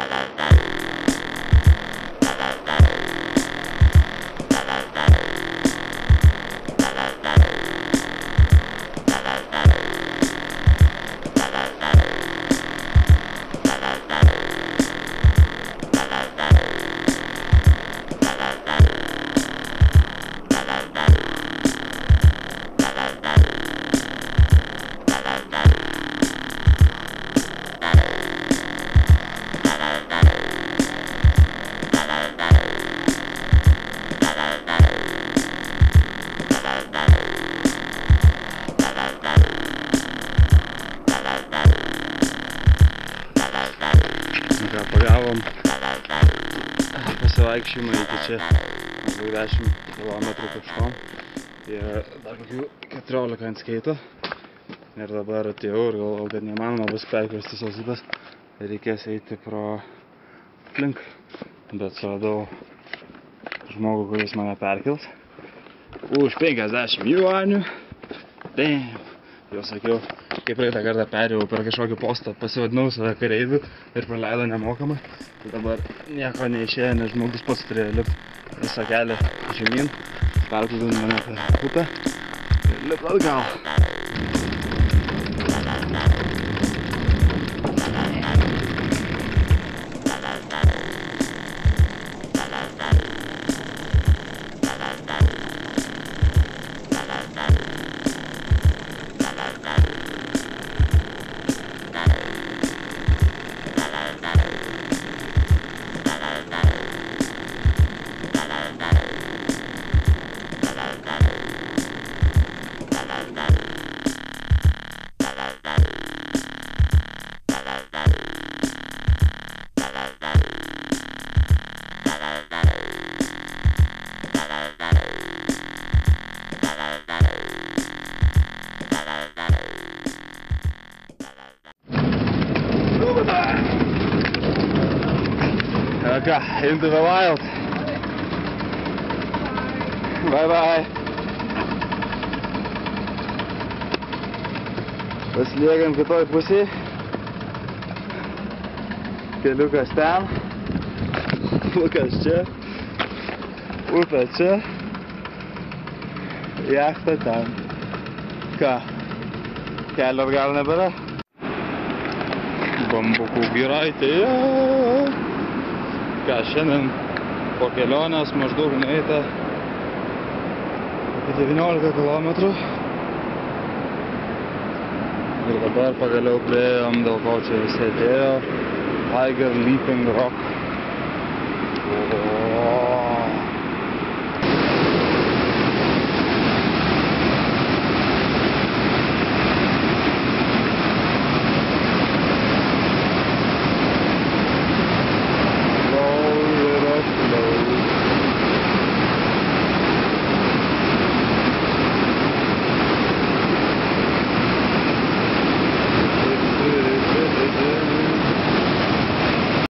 Pagavom pasivaikščiojimą iki čia maždaug 10 km pėškom ir dar kokių 14 ant skeito. Ir dabar atėjau ir galvojau, kad neįmanoma bus perkirsti sosybės ir reikės eiti pro aplink. Bet suradau žmogų, kuris mane perkils už 50 juanių. Damn! Jau sakiau, kai praeitą kartą perėjau per kažkokį postą, pasivadinau save kareiviu ir praleido nemokamai. Tai dabar nieko neišėjo, nes žmogus pats turėjo lipti visą kelią žemyn, perplūdint mane per upę ir lipti atgal. Okay, into the wild. Bye bye. Pasiliekam kitoj pusėj. Keliukas ten. Lukas čia. Upė čia. Jachta ten. Ką? Kelio atgal nebėra? Bambukų giraitėje. Ką, šiandien po kelionės maždaug nueita apie 19 km. Ir dabar pagaliau priėjom, dėl ko čia visi atėjo. Tiger Leaping Rock.